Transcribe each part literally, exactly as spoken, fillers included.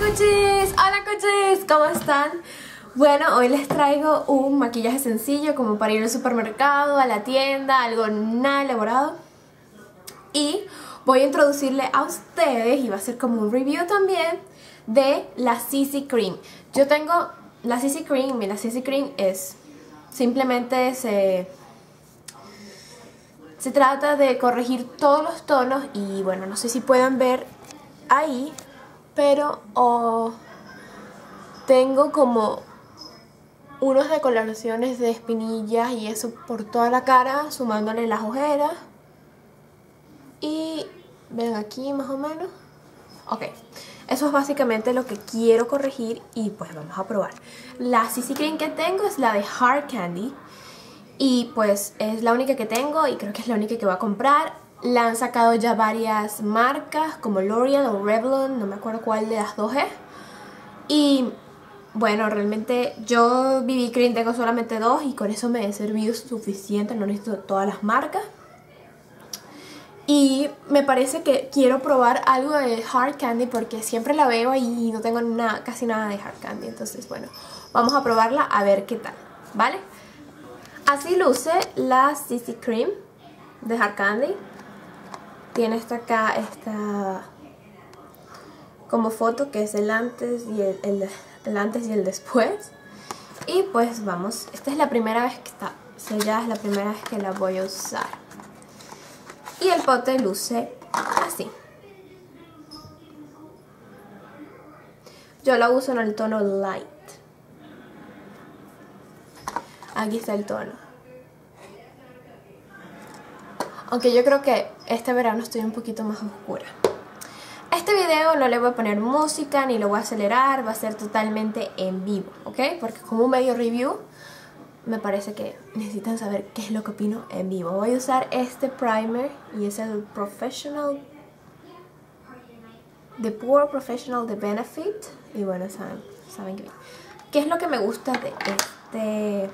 cuchis, hola cuchis, ¿cómo están? Bueno, hoy les traigo un maquillaje sencillo como para ir al supermercado, a la tienda, algo nada elaborado. Y voy a introducirle a ustedes, y va a ser como un review también, de la C C Cream. Yo tengo la C C Cream, y la C C Cream es simplemente se... Se trata de corregir todos los tonos y bueno, no sé si puedan ver ahí, pero oh, tengo como unas decoloraciones de espinillas y eso por toda la cara, sumándole las ojeras. Y ven aquí más o menos. Ok, eso es básicamente lo que quiero corregir y pues vamos a probar. La C C Cream que tengo es la de Hard Candy. Y pues es la única que tengo y creo que es la única que voy a comprar. La han sacado ya varias marcas como L'Oreal o Revlon, no me acuerdo cuál de las dos es. Y bueno, realmente yo B B Cream tengo solamente dos y con eso me he servido suficiente, no necesito todas las marcas. Y me parece que quiero probar algo de Hard Candy porque siempre la veo y no tengo nada, casi nada de Hard Candy. Entonces bueno, vamos a probarla a ver qué tal, ¿vale? Así luce la C C Cream de Hard Candy. Tiene esta acá, esta como foto que es el antes y el, el, el antes y el después. Y pues vamos, esta es la primera vez que está sellada, es la primera vez que la voy a usar. Y el pote luce así. Yo la uso en el tono light. Aquí está el tono. Aunque yo creo que este verano estoy un poquito más oscura. Este video no le voy a poner música ni lo voy a acelerar, va a ser totalmente en vivo, ¿ok? Porque como un medio review me parece que necesitan saber qué es lo que opino en vivo. Voy a usar este primer y es el Professional, The Pure Professional de Benefit. Y bueno, saben, saben que ¿qué es lo que me gusta de este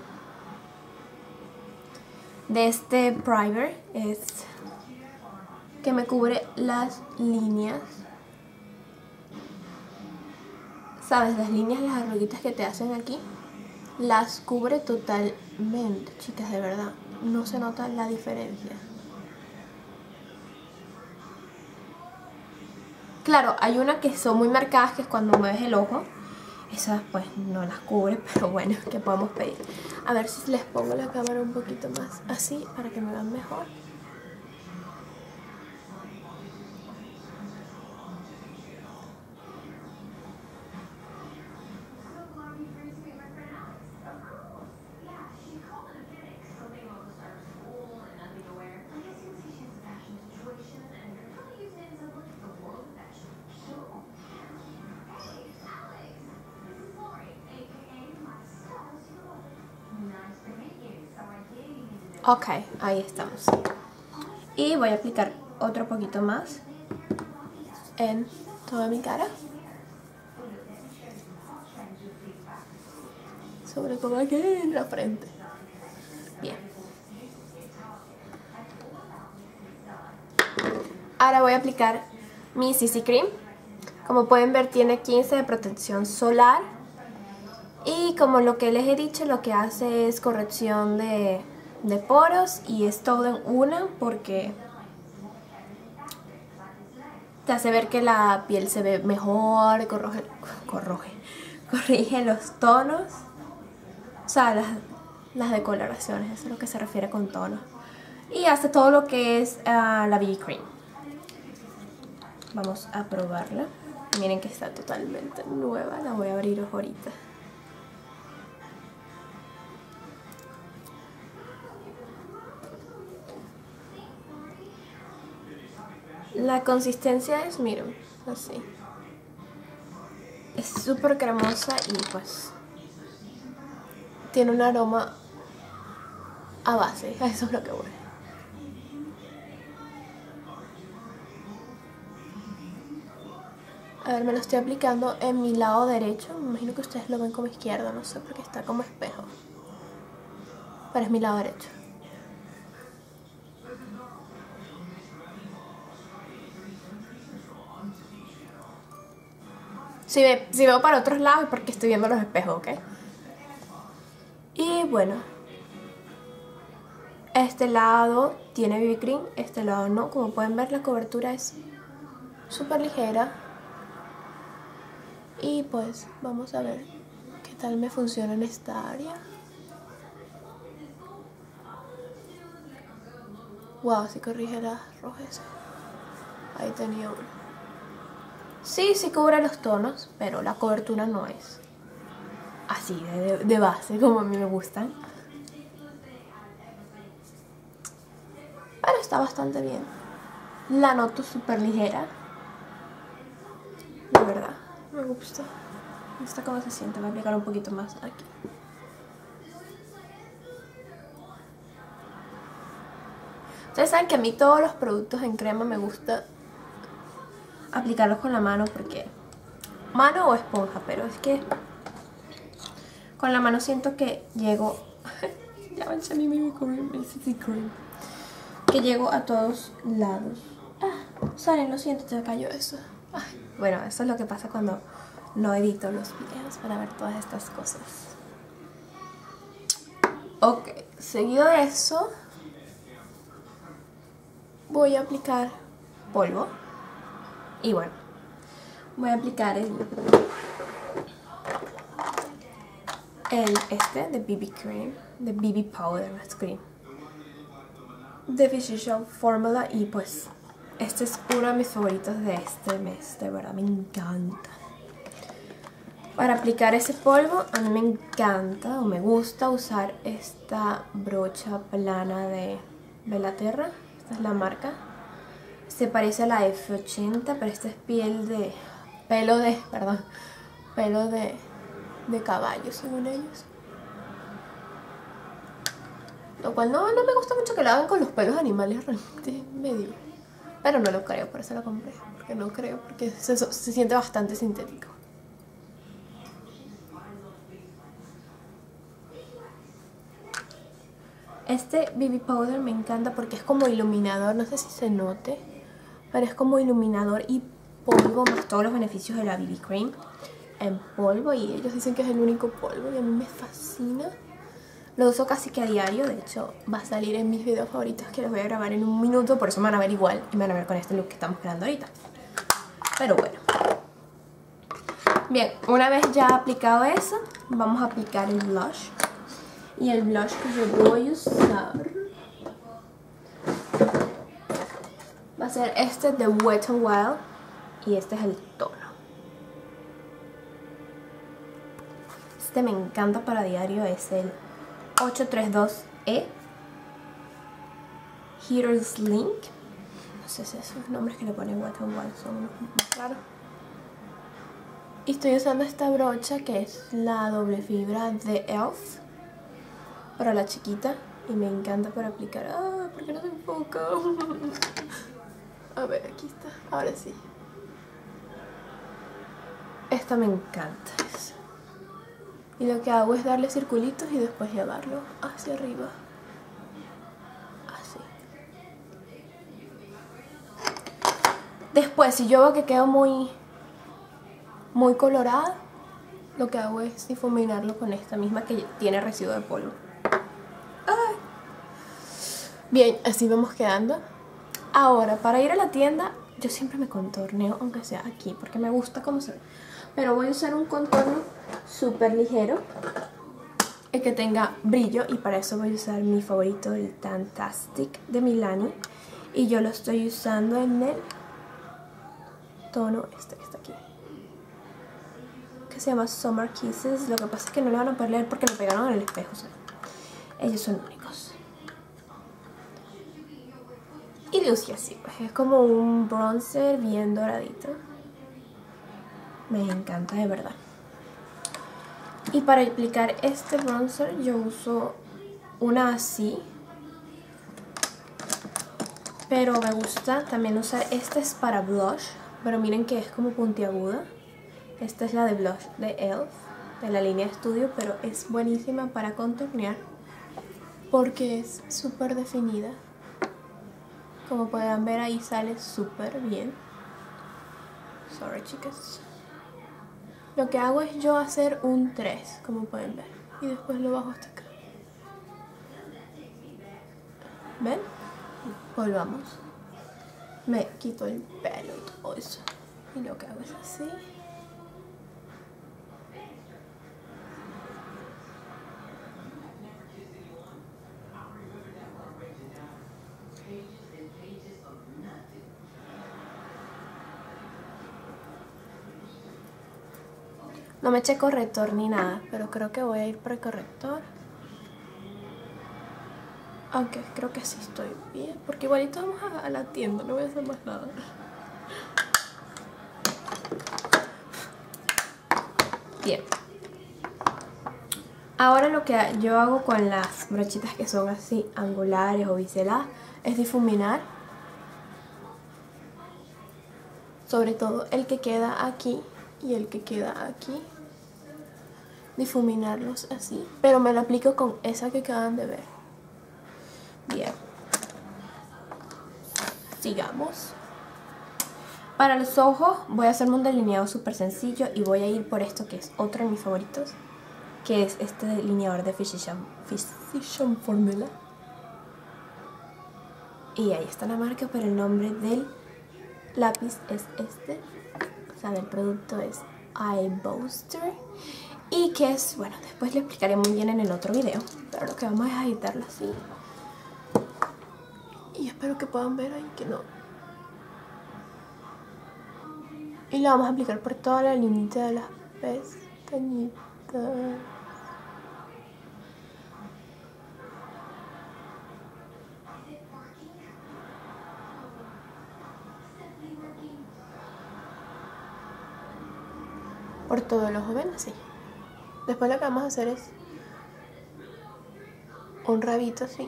de este primer? Es que me cubre las líneas, ¿sabes? Las líneas, las arruguitas que te hacen aquí, las cubre totalmente, chicas, de verdad. No se nota la diferencia. Claro, hay unas que son muy marcadas, que es cuando mueves el ojo. Esas pues no las cubre, pero bueno, ¿qué podemos pedir? A ver si les pongo la cámara un poquito más así para que me vean mejor. Ok, ahí estamos. Y voy a aplicar otro poquito más en toda mi cara. Sobre todo aquí en la frente. Bien. Ahora voy a aplicar mi C C Cream. Como pueden ver, tiene quince de protección solar. Y como lo que les he dicho, lo que hace es corrección de, de poros. Y es todo en una porque te hace ver que la piel se ve mejor, corroge, corroge, corrige los tonos. O sea, las, las decoloraciones, eso es lo que se refiere con tonos. Y hace todo lo que es uh, la B B Cream. Vamos a probarla. Miren que está totalmente nueva. La voy a abrir ahorita. La consistencia es, miren, así. Es súper cremosa y pues tiene un aroma a base. Eso es lo que huele. A ver, me lo estoy aplicando en mi lado derecho. Me imagino que ustedes lo ven como izquierdo, no sé, porque está como espejo. Pero es mi lado derecho. Si, ve, si veo para otros lados es porque estoy viendo los espejos, ¿ok? Y bueno, este lado tiene B B cream, este lado no. Como pueden ver, la cobertura es súper ligera. Y pues vamos a ver qué tal me funciona en esta área. Wow, sí corrige las rojas. Ahí tenía uno. Sí, sí cubre los tonos, pero la cobertura no es así de, de base como a mí me gustan. Pero está bastante bien. La noto súper ligera. De verdad, me gusta. Me gusta cómo se siente. Voy a aplicar un poquito más aquí. Ustedes saben que a mí todos los productos en crema me gusta aplicarlos con la mano porque... Mano o esponja, pero es que con la mano siento que llego... ya manché mi B B cream, el C C cream. Que llego a todos lados. Ah, Saren, lo siento, te cayó eso. Ay, bueno, eso es lo que pasa cuando no edito los videos para ver todas estas cosas. Ok, seguido de eso voy a aplicar polvo. Y bueno, voy a aplicar el, el este de B B cream, de B B powder, no es cream, de Physicians Formula. Y pues este es uno de mis favoritos de este mes, de verdad me encanta. Para aplicar ese polvo a mí me encanta o me gusta usar esta brocha plana de Bellaterra. Esta es la marca. Se parece a la F ochenta, pero esta es piel de... Pelo de... Perdón. Pelo de... De caballo, según ellos. Lo cual no, no me gusta mucho que lo hagan con los pelos animales, realmente medio. Pero no lo creo, por eso lo compré. Porque no creo, porque se, se siente bastante sintético. Este B B powder me encanta porque es como iluminador, no sé si se note, pero es como iluminador y polvo más todos los beneficios de la B B cream en polvo, y ellos dicen que es el único polvo y a mí me fascina. Lo uso casi que a diario, de hecho va a salir en mis videos favoritos que los voy a grabar en un minuto, por eso me van a ver igual y me van a ver con este look que estamos creando ahorita. Pero bueno. Bien, una vez ya aplicado eso, vamos a aplicar el blush. Y el blush que yo voy a usar va a ser este de Wet n Wild. Y este es el tono. Este me encanta para diario, es el ocho tres dos E Heater's Link. No sé si esos nombres que le ponen Wet n Wild son unos más raros. Y estoy usando esta brocha que es la doble fibra de E L F para la chiquita. Y me encanta para aplicar... ¡Ah! ¿Por qué no se enfoca? A ver, aquí está. Ahora sí. Esta me encanta. Y lo que hago es darle circulitos y después llevarlo hacia arriba. Así. Después, si yo veo que quedo muy... muy colorada, lo que hago es difuminarlo con esta misma que tiene residuo de polvo. ¡Ay! Bien, así vamos quedando. Ahora, para ir a la tienda, yo siempre me contorneo, aunque sea aquí, porque me gusta cómo se ve. Pero voy a usar un contorno súper ligero y que tenga brillo, y para eso voy a usar mi favorito, el Tantastic de Milani. Y yo lo estoy usando en el tono este que está aquí, que se llama Summer Kisses. Lo que pasa es que no le van a poder leer porque lo pegaron en el espejo, o sea, ellos son únicos. Y luce así, pues es como un bronzer bien doradito. Me encanta, de verdad. Y para aplicar este bronzer yo uso una así, pero me gusta también usar, esta es para blush, pero miren que es como puntiaguda. Esta es la de blush de E L F, de la línea Studio, pero es buenísima para contornear porque es súper definida. Como pueden ver, ahí sale súper bien. Sorry, chicas. lo que hago es yo hacer un tres, como pueden ver, y después lo bajo hasta acá. ¿Ven? Volvamos. Me quito el pelo y todo eso. Y lo que hago es así. No me eché corrector ni nada, pero creo que voy a ir por el corrector. Aunque creo que sí estoy bien, porque igualito vamos a, a la tienda, no voy a hacer más nada. Bien. Ahora lo que yo hago con las brochitas que son así angulares o biseladas es difuminar. Sobre todo el que queda aquí y el que queda aquí. Difuminarlos así, pero me lo aplico con esa que acaban de ver. Bien, sigamos. Para los ojos voy a hacerme un delineado súper sencillo y voy a ir por esto que es otro de mis favoritos, que es este delineador de Physician, Physician Formula. Y ahí está la marca, pero el nombre del lápiz es este, o sea, del producto es Eye Booster. Y que es, bueno, después lo explicaré muy bien en el otro video, pero lo que vamos es a editarlo así. Y espero que puedan ver ahí que no. Y lo vamos a aplicar por toda la linita de las pestañitas. Por todo el ojo, ven así. Después lo que vamos a hacer es un rabito así.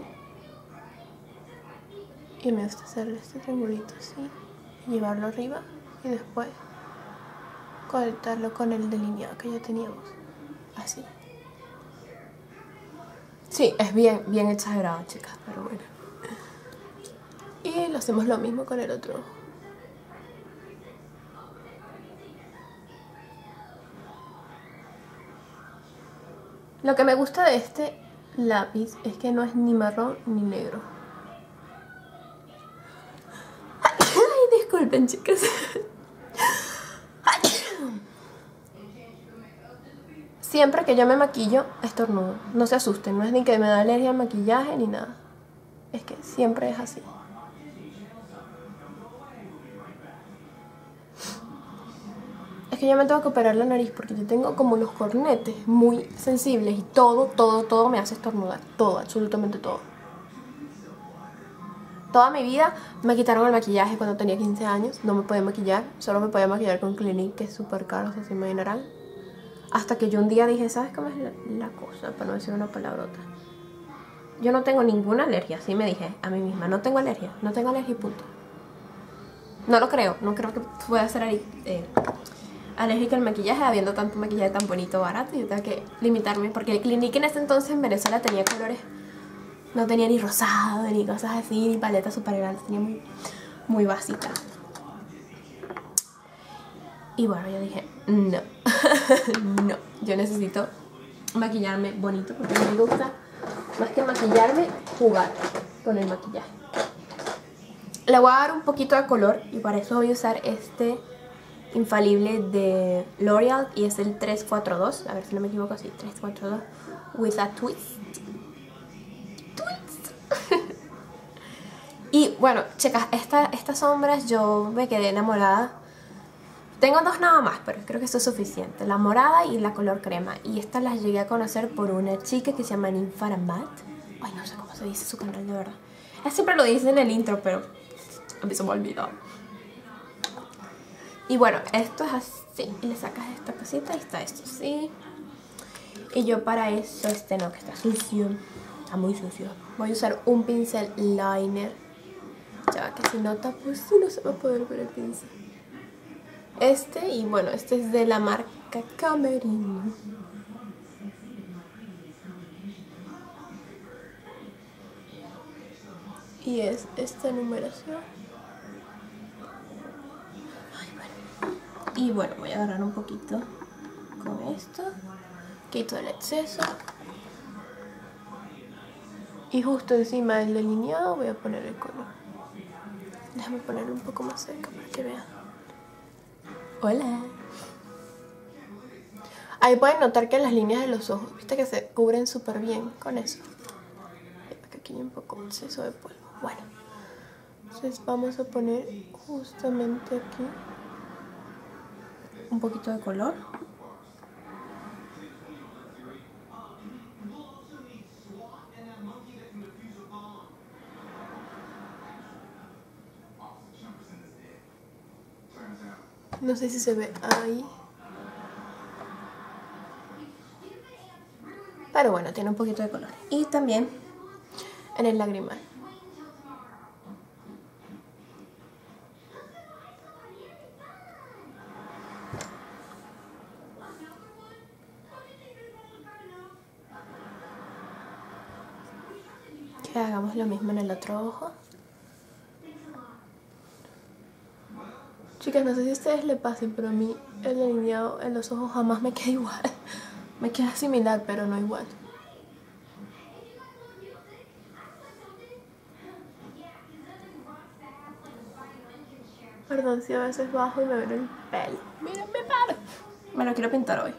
Y me gusta hacerle este triangulito así. Y llevarlo arriba. Y después conectarlo con el delineado que ya teníamos. Así. Sí, es bien, bien exagerado, chicas, pero bueno. Y lo hacemos lo mismo con el otro. Lo que me gusta de este lápiz es que no es ni marrón ni negro. Ay, disculpen, chicas. Siempre que yo me maquillo, estornudo. No se asusten, no es ni que me da alergia al maquillaje ni nada. Es que siempre es así. Es que yo me tengo que operar la nariz porque yo tengo como unos cornetes muy sensibles y todo, todo, todo me hace estornudar. Todo, absolutamente todo. Toda mi vida me quitaron el maquillaje cuando tenía quince años. No me podía maquillar, solo me podía maquillar con Clinique, que es súper caro, o sea, se imaginarán. Hasta que yo un día dije, ¿sabes cómo es la, la cosa? Para no decir una palabrota. Yo no tengo ninguna alergia, así me dije a mí misma. No tengo alergia, no tengo alergia y punto. No lo creo, no creo que pueda ser eh, alérgica al maquillaje habiendo tanto maquillaje tan bonito, barato. Y yo tengo que limitarme porque el Clinique en ese entonces en Venezuela tenía colores, no tenía ni rosado, ni cosas así, ni paletas super grandes, tenía muy, muy básica. Y bueno, yo dije, no, no, yo necesito maquillarme bonito porque a mí me gusta, más que maquillarme, jugar con el maquillaje. Le voy a dar un poquito de color y para eso voy a usar este infalible de L'Oreal y es el tres cuatro dos, a ver si no me equivoco, así, tres cuatro dos with a twist. Twist. Y bueno, chicas, esta, estas sombras yo me quedé enamorada. Tengo dos nada más, pero creo que esto es suficiente. La morada y la color crema. Y estas las llegué a conocer por una chica que se llama Ninfaramat. Ay, no sé cómo se dice su canal de verdad. Ella siempre lo dice en el intro, pero a mí se me ha olvidado. Y bueno, esto es así. Y le sacas esta cosita y está esto así. Y yo para eso, este no, que está sucio. Está muy sucio. Voy a usar un pincel liner. Ya va, que si no tapo, pues no se va a poder ver el pincel. Este, y bueno, este es de la marca Camerino. Y es esta numeración. Ay, bueno. Y bueno, voy a agarrar un poquito con esto, quito el exceso y justo encima del delineado voy a poner el color. Déjame ponerlo un poco más cerca para que vean. Hola. Ahí pueden notar que las líneas de los ojos, viste que se cubren súper bien con eso. Aquí hay un poco de exceso de polvo. Bueno, entonces vamos a poner justamente aquí un poquito de color. No sé si se ve ahí. Pero bueno, tiene un poquito de color. Y también en el lagrimal. Que hagamos lo mismo en el otro ojo. Chicas, no sé si a ustedes le pasen, pero a mí el delineado en los ojos jamás me queda igual. Me queda similar, pero no igual. Perdón si a veces bajo y me ven el pelo. Miren mi pelo. Me lo quiero pintar hoy.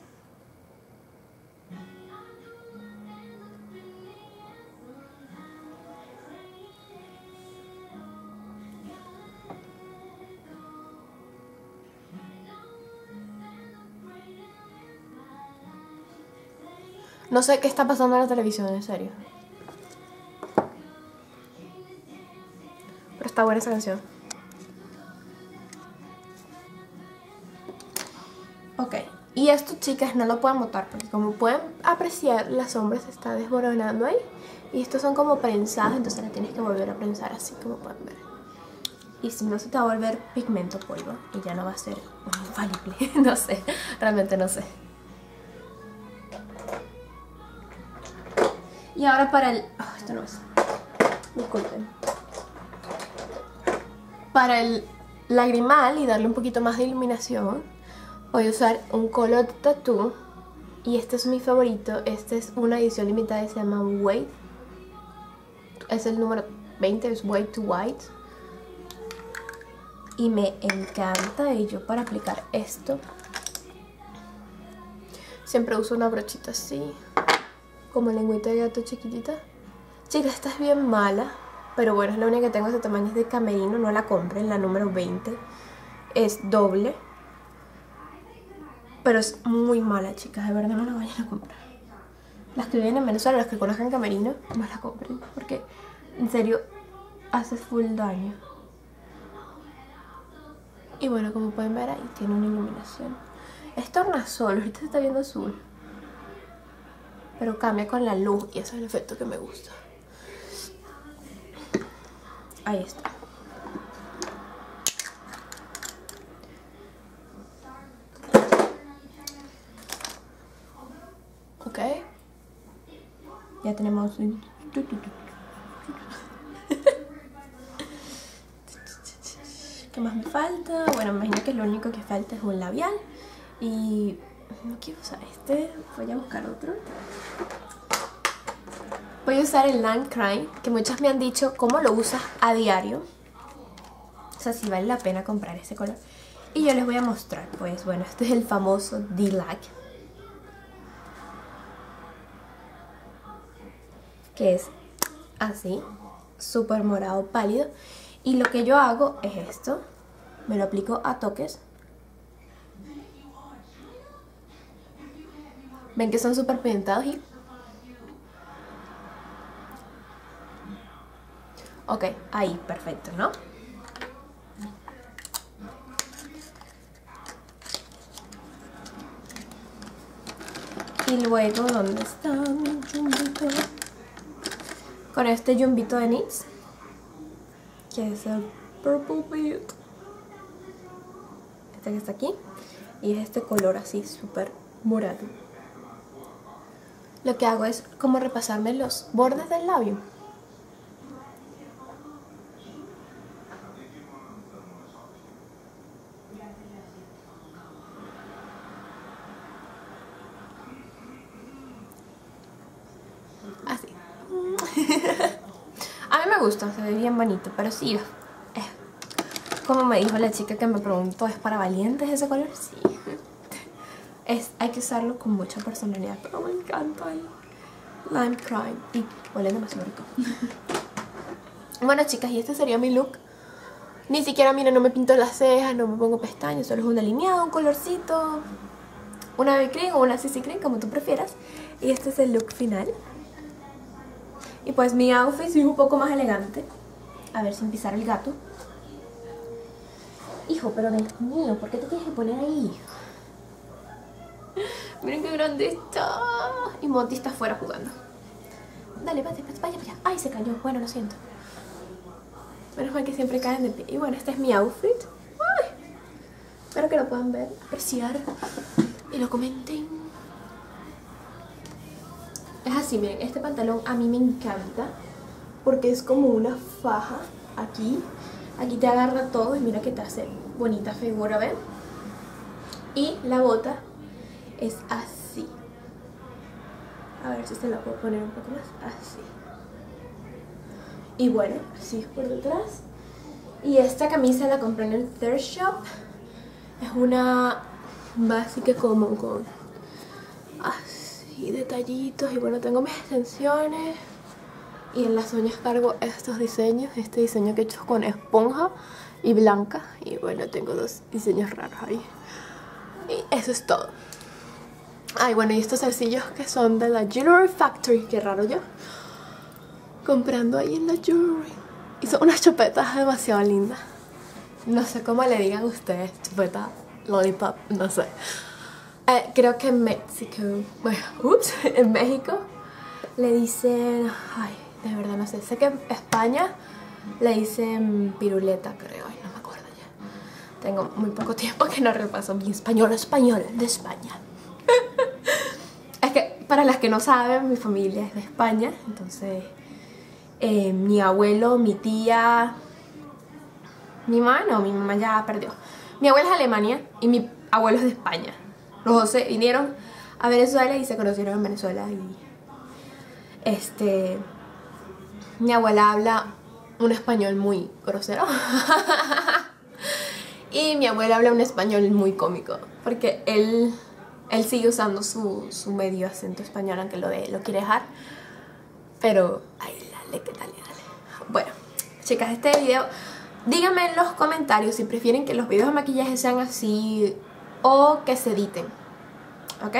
No sé qué está pasando en la televisión, en serio. Pero está buena esa canción. Ok, y esto, chicas, no lo pueden botar porque como pueden apreciar, la sombra se está desboronando ahí. Y estos son como prensados, entonces la tienes que volver a prensar así, como pueden ver. Y si no, se te va a volver pigmento polvo y ya no va a ser infalible. No sé, realmente no sé. Y ahora para el... Oh, esto no es... Disculpen. Para el lagrimal y darle un poquito más de iluminación, voy a usar un color tattoo. Y este es mi favorito. Este es una edición limitada y se llama Wait. Es el número veinte, es Way to White. Y me encanta. Y yo para aplicar esto siempre uso una brochita así, como lengüita de gato chiquitita. Chicas, esta es bien mala, pero bueno, es la única que tengo. Ese tamaño es de camerino, no la compren, la número veinte. Es doble, pero es muy mala, chicas, de verdad no la vayan a comprar. Las que viven en Venezuela, las que conozcan camerino, no la compren, porque en serio hace full daño. Y bueno, como pueden ver ahí tiene una iluminación. Es tornasol, ahorita se está viendo azul, pero cambia con la luz y ese es el efecto que me gusta. Ahí está. Ok. Ya tenemos... ¿Qué más me falta? Bueno, me imagino que lo único que falta es un labial. Y no quiero usar este, voy a buscar otro. Voy a usar el Land Crime, que muchas me han dicho cómo lo usas a diario. O sea, si vale la pena comprar ese color. Y yo les voy a mostrar, pues bueno, este es el famoso D-Lac, que es así, súper morado pálido. Y lo que yo hago es esto, me lo aplico a toques. Ven que son súper pigmentados y... Ok, ahí, perfecto, ¿no? Y luego, ¿dónde está mi jumbito? Con este jumbito de N Y X, que es el Purple Beat, este que está aquí, y es este color así súper morado. Lo que hago es como repasarme los bordes del labio. A mí me gusta, se ve bien bonito, pero sí, eh, como me dijo la chica que me preguntó, ¿es para valientes ese color? Sí. Es, hay que usarlo con mucha personalidad, pero me encanta el Lime Crime y huele demasiado rico. Bueno, chicas, y este sería mi look. Ni siquiera, mira, no me pinto las cejas, no me pongo pestañas, solo es un delineado, un colorcito, una B B cream o una C C cream, como tú prefieras. Y este es el look final. Y pues mi outfit es un poco más elegante. A ver, sin pisar el gato. Hijo, pero Dios mío, ¿por qué te tienes que poner ahí? Miren qué grande está. Y Monty está afuera jugando. Dale, vaya, vaya, vaya. Ay, se cayó. Bueno, lo siento. Menos mal que siempre caen de pie. Y bueno, este es mi outfit. Ay, espero que lo puedan ver, apreciar y lo comenten. Es así, miren, este pantalón a mí me encanta porque es como una faja aquí. Aquí te agarra todo y mira que te hace bonita figura, ¿ven? Y la bota es así. A ver si se la puedo poner un poco más. Así. Y bueno, así es por detrás. Y esta camisa la compré en el Thrift Shop. Es una básica como con así detallitos. Y bueno, tengo mis extensiones. Y en las uñas cargo estos diseños. Este diseño que he hecho con esponja y blanca. Y bueno, tengo dos diseños raros ahí. Y eso es todo. Ay, bueno, y estos zarcillos que son de la Jewelry Factory. Qué raro yo. Comprando ahí en la Jewelry. Y son unas chupetas demasiado lindas. No sé cómo le digan ustedes. Chupeta, lollipop, no sé. Eh, creo que en México, bueno, ups, en México le dicen, ay, de verdad no sé. Sé que en España le dicen piruleta, creo. Ay, no me acuerdo ya. Tengo muy poco tiempo que no repaso mi español, español de España. Es que para las que no saben, mi familia es de España, entonces eh, mi abuelo, mi tía, mi mamá no, mi mamá ya perdió. Mi abuela es de Alemania y mi abuelo es de España. Los dos se vinieron a Venezuela y se conocieron en Venezuela. Y este, mi abuela habla un español muy grosero. Y mi abuelo habla un español muy cómico, porque él... Él sigue usando su, su medio acento español, aunque lo, de, lo quiere dejar. Pero, ay, dale, que dale, dale. Bueno, chicas, este video, díganme en los comentarios si prefieren que los videos de maquillaje sean así o que se editen. ¿Ok?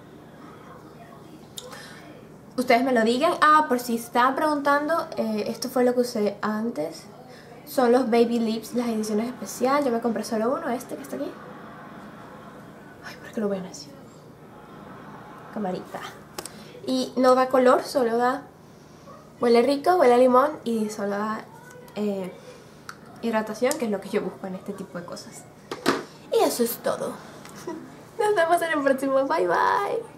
Ustedes me lo digan. Ah, por si estaban preguntando, eh, esto fue lo que usé antes. Son los Baby Lips, las ediciones especiales. Yo me compré solo uno, este que está aquí. Ay, ¿por qué lo ven así? Camarita. Y no da color, solo da... Huele rico, huele a limón y solo da eh, hidratación, que es lo que yo busco en este tipo de cosas. Y eso es todo. Nos vemos en el próximo. Bye, bye.